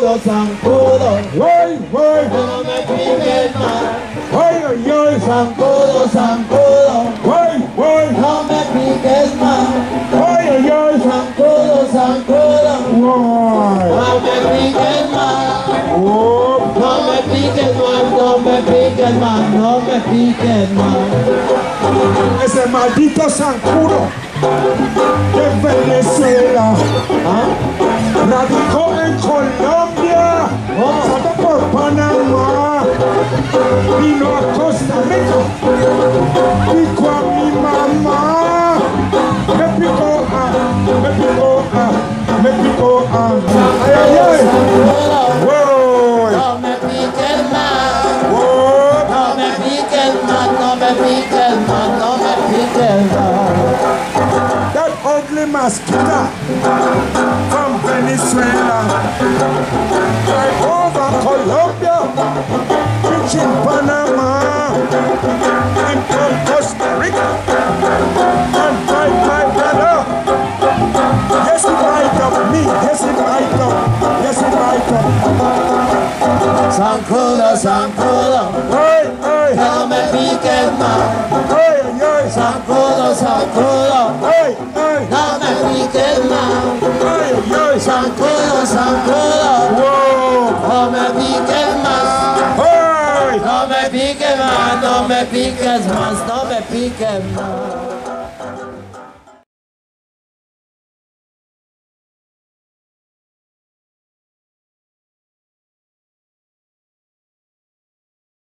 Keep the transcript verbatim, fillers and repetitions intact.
zancudo, zancudo. Voy, voy. No me piques más. Ay, ay, ay. Zancudo, zancudo. Voy, voy. No me piques más. Ay, ay, ay. Zancudo, zancudo. Voy. No me piques más. Oh, No me piques más, no me piques más, no me piques más. ese maldito zancudo de Venezuela radicó en Colombia, pasó por Panamá, vino a Costa Rica, picó a mi mamá, me picó a, me picó a, me picó a, ay, ay, ay. Voy. No me piques más, Voy. no me piques más, no me piques más, no me piques más. That ugly mosquito from Venezuela, right over Colombia, reaching Panama, and from Costa Rica, and right, my brother. Yes, he right up me. Yes, he right up. Yes, he right up. Zancudo, zancudo, Hey, hey, no me piques más. hey, hey, Zancudo, zancudo, hey, hey, no me piques más. hey, hey. Zancudo, zancudo, Whoa, no me piques más. hey. No me piques más, no me piques más, no me piques más.